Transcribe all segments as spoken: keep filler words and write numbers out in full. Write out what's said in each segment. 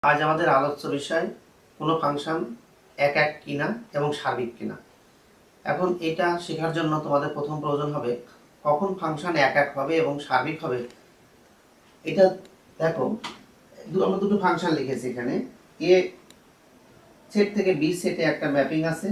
আজ আমাদের আলোচ্য বিষয় কোনো ফাংশন এক এক কিনা এবং সার্বিক কিনা। এখন এটা শেখার জন্য তোমাদের প্রথম প্রয়োজন হবে কখন ফাংশন এক এক হবে এবং সার্বিক হবে। এটা দেখো, আমরা দুটো ফাংশন লিখেছি এখানে। এ সেট থেকে বি সেটে একটা ম্যাপিং আছে,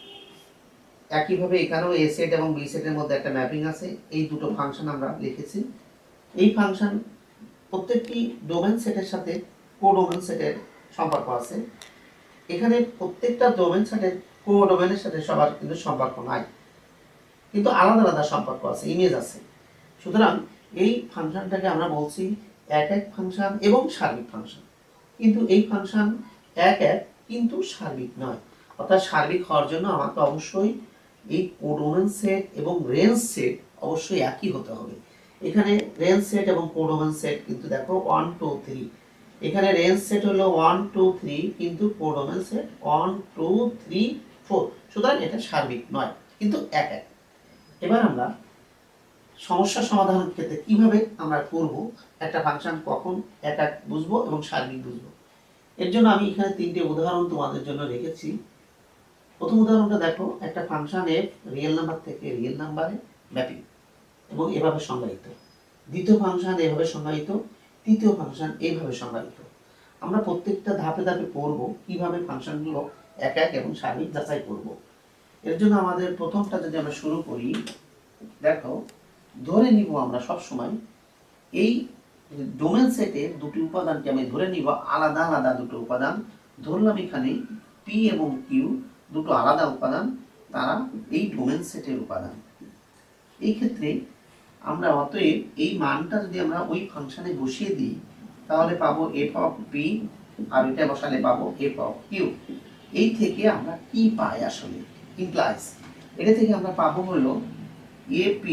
একইভাবে এখানেও এ সেট এবং বি সেটের মধ্যে একটা ম্যাপিং আছে। এই দুটো ফাংশন আমরা লিখেছি। এই ফাংশন প্রত্যেকটি ডোমেন সেটের সাথে কোডোমেন সেটের সম্পর্ক আছে। এখানে প্রত্যেকটা ডোমেন সেটের কোডোমেনের সাথে সবার কিন্তু সম্পর্ক নাই, কিন্তু আলাদা আলাদা সম্পর্ক আছে, ইমেজ আছে। সুতরাং এই ফাংশনটাকে আমরা বলছি এক এক ফাংশন এবং সার্বিক ফাংশন। কিন্তু এই ফাংশন এক এক কিন্তু সার্বিক নয়, অর্থাৎ সার্বিক হওয়ার জন্য আমাকে অবশ্যই এই কোডোমেন সেট এবং রেঞ্জ সেট অবশ্যই একই হতে হবে। এখানে রেঞ্জ সেট এবং কোডোমেন সেট কিন্তু দেখো ওয়ান টু থ্রি, এখানে রেঞ্জ সেট হলো ওয়ান টু থ্রি, কিন্তু codomain set one two three four. সুতরাং এটা সার্বিক নয়, কিন্তু এক এক। এবার আমরা সমস্যা সমাধানের ক্ষেত্রে কিভাবে আমরা করব, একটা ফাংশন কখন এক এক বুঝবো এবং সার্বিক বুঝবো, এর জন্য আমি এখানে তিনটে উদাহরণ তোমাদের জন্য রেখেছি। প্রথম উদাহরণটা দেখো, একটা ফাংশন এফ রিয়েল নাম্বার থেকে রিয়েল নাম্বারে ম্যাপিং এবং এভাবে সংজ্ঞায়িত। দ্বিতীয় ফাংশন এভাবে সংজ্ঞায়িত, তৃতীয় ফাংশন এইভাবে সংজ্ঞায়িত। আমরা প্রত্যেকটা ধাপে ধাপে পড়ব কিভাবে ফাংশনগুলো এক এক এবং সার্বিক যাচাই করব। এর জন্য আমাদের প্রথমটা যদি আমরা শুরু করি, দেখো ধরে নিব আমরা সব সময় এই ডোমেন সেটের দুটি উপাদানকে আমি ধরে নিব আলাদা আলাদা দুটো উপাদান। ধরলাম এখানে পি এবং কিউ দুটো আলাদা উপাদান, তারা এই ডোমেন সেটের উপাদান। এই ক্ষেত্রে আমরা অতএব এই মানটা যদি আমরা ওই ফাংশনে বসিয়ে দিই তাহলে পাবো এফ অফ পি, আর এটা বসালে পাবো এফ অফ কিউ। এই থেকে আমরা কি পাই আসলে ইমপ্লাইজ, এটা থেকে আমরা পাবো হলো এ পি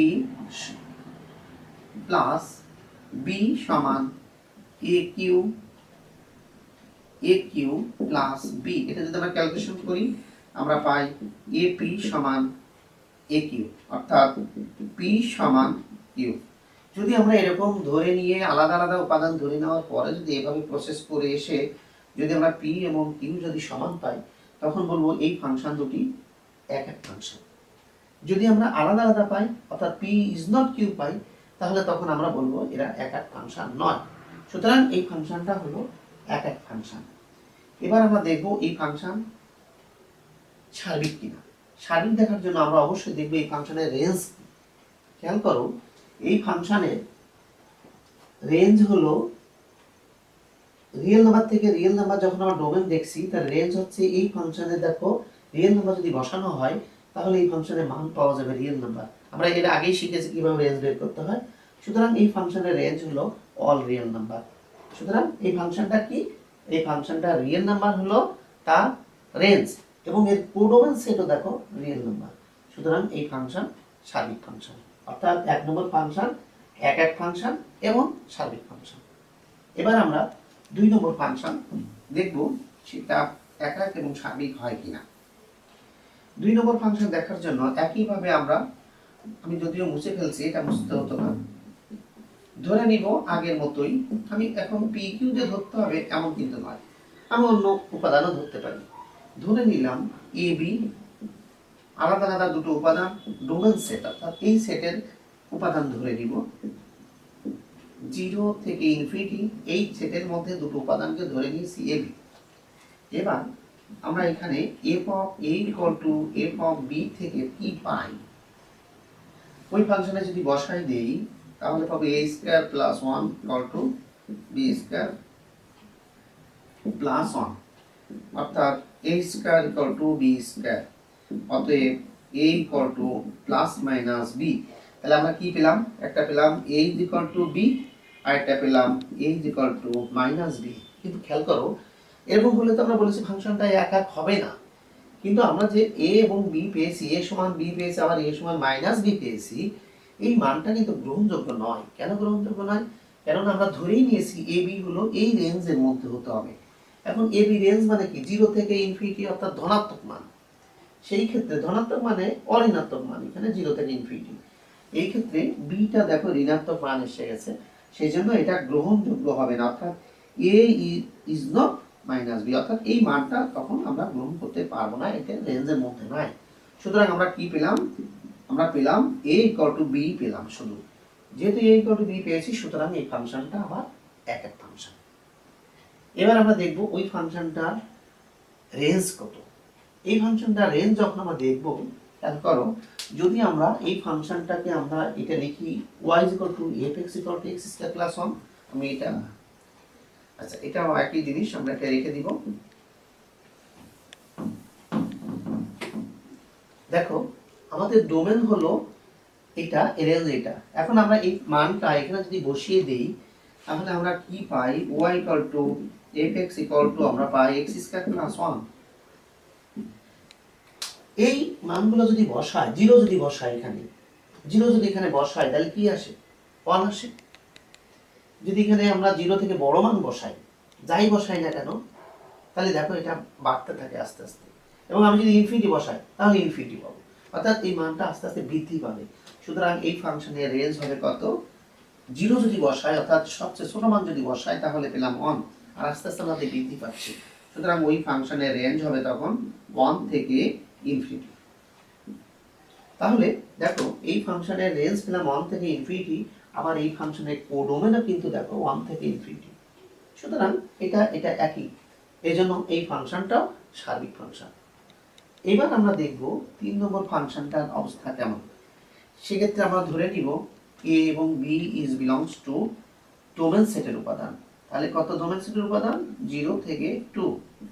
প্লাস বি সমান A Q, A Q plus B. এটা যদি আমরা ক্যালকুলেশন করি আমরা পাই এ পি সমান এ কিউ, অর্থাৎ পি সমান কিউ। যদি আমরা এরকম ধরে নিয়ে আলাদা আলাদা উপাদান ধরে নেওয়ার পরে যদি এভাবে প্রসেস করে এসে যদি আমরা পি এবং কিউ যদি সমান পাই, তখন বলবো এই ফাংশন দুটি এক এক ফাংশন। যদি আমরা আলাদা আলাদা পাই, অর্থাৎ পি ইজ নট কিউ পাই, তাহলে তখন আমরা বলবো এরা এক এক ফাংশন নয়। সুতরাং এই ফাংশনটা হলো এক এক ফাংশন। এবার আমরা দেখব এই ফাংশন সার্বিক কিনা। সার্বিক দেখার জন্য আমরা অবশ্যই দেখব এই ফাংশনের রেঞ্জ। খেয়াল করো, এই ফাংশনের রেঞ্জ হলো রিয়েল নাম্বার থেকে রিয়েল নাম্বার। যখন আমরা ডোমেন দেখছি তার রেঞ্জ হচ্ছে এই ফাংশনে, দেখো রিয়েল নাম্বার যদি বসানো হয় তাহলে এই ফাংশনের মান পাওয়া যাবে রিয়েল নাম্বার। আমরা এর আগেই শিখেছি কিভাবে রেঞ্জ বের করতে হয়। সুতরাং এই ফাংশনের রেঞ্জ হলো অল রিয়েল নাম্বার। সুতরাং এই ফাংশনটা কি, এই ফাংশনটা রিয়েল নাম্বার হলো তার রেঞ্জ, এবং এর কোডোমেন সেটও দেখো রিয়েল নাম্বার। সুতরাং এই ফাংশন সার্বিক ফাংশন, অর্থাৎ এক নম্বর ফাংশন এক এক ফাংশন এবং সার্বিক ফাংশন। এবার আমরা দুই নম্বর ফাংশন দেখব সেটা এক এক এবং সার্বিক হয় কিনা। দুই নম্বর ফাংশন দেখার জন্য একইভাবে আমরা, আমি যদিও মুছে ফেলছি, এটা মুছতে হতো না, ধরে নিব আগের মতোই। আমি এখন পি কিউ যে ধরতে হবে এমন কিন্তু নয়, আমি অন্য উপাদানও ধরতে পারি। ধরে নিলাম এ বি আলাদা আলাদা দুটো উপাদান, ডোমেন সেট, অর্থাৎ এই সেটের উপাদান ধরে নিব জিরো থেকে ইনফিনিটি। এই সেটের মধ্যে দুটো উপাদানকে ধরে নিয়েছি এ বি। এবার আমরা এখানে F of A equal to F of B থেকে কি পাই, ওই ফাংশনে যদি বসাই দেই তাহলে পাবো A square plus one equal to B square plus one, অর্থাৎ A square equal to B square. অতএব A equal to plus minus B. তাহলে আমরা কি পেলাম, একটা পেলাম এ ইকুয়াল টু বি, আর একটা পেলাম A equal to minus B. কিন্তু খেয়াল করো, এরকম হলে তো আমরা বলেছি ফাংশনটা এক এক হবে না, কিন্তু আমরা যে এ এবং বি পেয়েছি, এ সমান বি পেয়েছি, আবার এ সমান মাইনাস বি পেয়েছি, এই মানটা কিন্তু গ্রহণযোগ্য নয়। কেন গ্রহণযোগ্য নয়? কেননা আমরা ধরেই নিয়েছি এ বি হলো এই রেঞ্জের মধ্যে হতে হবে। এখন এ বি রেঞ্জ মানে কি, জিরো থেকে ইনফিনিটি, অর্থাৎ ধনাত্মক মান। সেই ক্ষেত্রে ধনাত্মক মানে অঋণাত্মক মান, এখানে জিরো থেকে ইনফিনিটি। এই ক্ষেত্রে বিটা দেখো ঋণাত্মক মান এসে গেছে, সেই জন্য এটা গ্রহণযোগ্য হবে না, অর্থাৎ A is not minus B, অর্থাৎ এই মানটা তখন আমরা গ্রহণ করতে পারবো না, এটা রেঞ্জের মধ্যে নাই। সুতরাং আমরা কি পেলাম, আমরা পেলাম এ ইকুয়াল টু বি পেলাম শুধু। যেহেতু এ ইকুয়াল টু বি পেয়েছি, সুতরাং এই ফাংশনটা আবার এক এক ফাংশন। এবার আমরা দেখব ওই ফাংশনটার রেঞ্জ কত। এই ফাংশনটার রেঞ্জ যখন আমরা দেখব, খেয়াল করো, যদি আমরা এই ফাংশনটাকে আমরা এটা লিখি y equal to F X equal to X square plus one, আমি এটা, আচ্ছা এটাও একই জিনিস, আমরা এটা রেখে দিব। দেখো আমাদের ডোমেন হলো এটা, রেঞ্জ এটা। এখন আমরা এই মানটা এখানে যদি বসিয়ে দেই, তাহলে আমরা কি পাই, y equal to F X equal to আমরা পাই এক্স স্কয়ার প্লাস ওয়ান। এই মানগুলো যদি বসাই, জিরো যদি বসাই, এখানে জিরো যদি এখানে বসাই, তাহলে কি আসে, ওয়ান আসে। যদি এখানে আমরা জিরো থেকে বড় মান বসাই, যাই বসাই না কেন, তাহলে দেখো এটা বাড়তে থাকে আস্তে আস্তে। এবং আমি যদি ইনফিনিটি বসাই, তাহলে ইনফিনিটি পাবো, অর্থাৎ এই মানটা আস্তে আস্তে বৃদ্ধি পাবে। সুতরাং এই ফাংশনের রেঞ্জ হবে কত, জিরো যদি বসাই, অর্থাৎ সবচেয়ে ছোট মান যদি বসাই, তাহলে পেলাম ওয়ান, আর আস্তে আস্তে আমাদের বৃদ্ধি পাচ্ছে। সুতরাং ওই ফাংশনের রেঞ্জ হবে তখন ওয়ান থেকে ইনফিনিটি। তাহলে দেখো এই ফাংশনের রেঞ্জ পেলাম ওয়ান থেকে ইনফিনিটি, আবার এই ফাংশনের কোডোমেনও কিন্তু দেখো ওয়ান থেকে ইনফিনিটি। সুতরাং এটা এটা একই, এজন্য এই ফাংশনটাও সার্বিক ফাংশন। এবার আমরা দেখব তিন নম্বর ফাংশনটার অবস্থা কেমন। সেক্ষেত্রে আমরা ধরে নিব এ এবং B is belongs to domain সেটের উপাদান। তাহলে কত ডোমেন সেটের উপাদান, জিরো থেকে টু।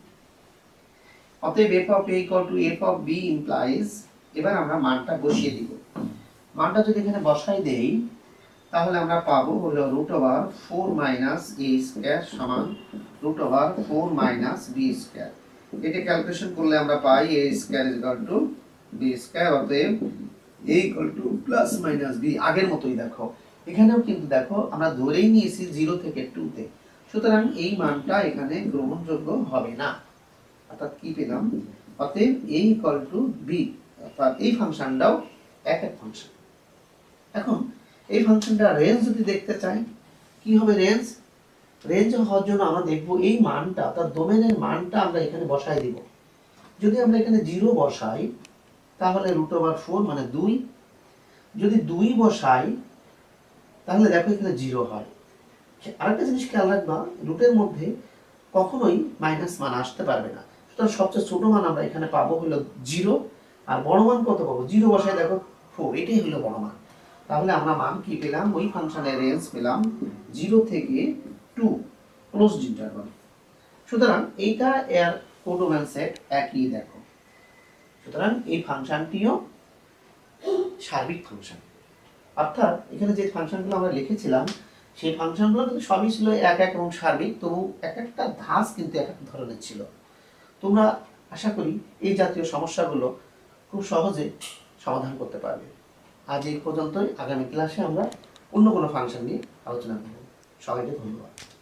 অতএব f of a equal to f of b implies, এবার আমরা মানটা বসিয়ে দিব। মানটা যদি এখানে বসাই দেই, তাহলে আমরা পাবো হলো root over four minus A square সমান root over four minus B square. এটা ক্যালকুলেশন করলে আমরা পাই a square is equal to b square. অতএব a equal to plus minus b, আগের মতোই দেখো এখানেও কিন্তু দেখো আমরা ধরেই নিয়েছি জিরো থেকে টু তে। সুতরাং এই মানটা এখানে গ্রহণযোগ্য হবে না, অর্থাৎ কি পেলাম, অতএব a ইকুয়াল টু b, অর্থাৎ এই ফাংশনটাও এক এক ফাংশন। এখন এই ফাংশনটা রেঞ্জ যদি দেখতে চাই, কি হবে রেঞ্জ, রেঞ্জ হওয়ার জন্য আমরা দেখব এই মানটা, অর্থাৎ ডোমেনের মানটা আমরা এখানে বসাই দিব। যদি আমরা এখানে জিরো বসাই, তাহলে রুট ওভার ফোর মানে দুই। যদি দুই বসাই, তাহলে দেখো এখানে জিরো হয়। আরেকটা জিনিস খেয়াল রাখবা, রুটের মধ্যে কখনোই মাইনাস মান আসতে পারবে না। সুতরাং সবচেয়ে ছোট মান আমরা এখানে পাবো হলো জিরো, আর বড় মান কত পাবো, জিরো বসাই দেখো ফোর, এটাই হলো বড় মান। তাহলে আমরা মান কি পেলাম, ওই ফাংশনের রেঞ্জ পেলাম জিরো থেকে টু, ক্লোজড ইন্টারভাল। সুতরাং এইটা এর কোডোমেন সেট একই দেখো। সুতরাং এই ফাংশনটিও সার্বিক ফাংশন, অর্থাৎ এখানে যে ফাংশনগুলো আমরা লিখেছিলাম, সেই ফাংশনগুলো কিন্তু সবই ছিল এক এক এবং সার্বিক, তবু এক একটা ধাঁচ কিন্তু এক এক ধরনের ছিল। তোমরা আশা করি এই জাতীয় সমস্যাগুলো খুব সহজে সমাধান করতে পারবে। আজ এই পর্যন্তই, আগামী ক্লাসে আমরা অন্য কোনো ফাংশন নিয়ে আলোচনা করব। সবাইকে ধন্যবাদ।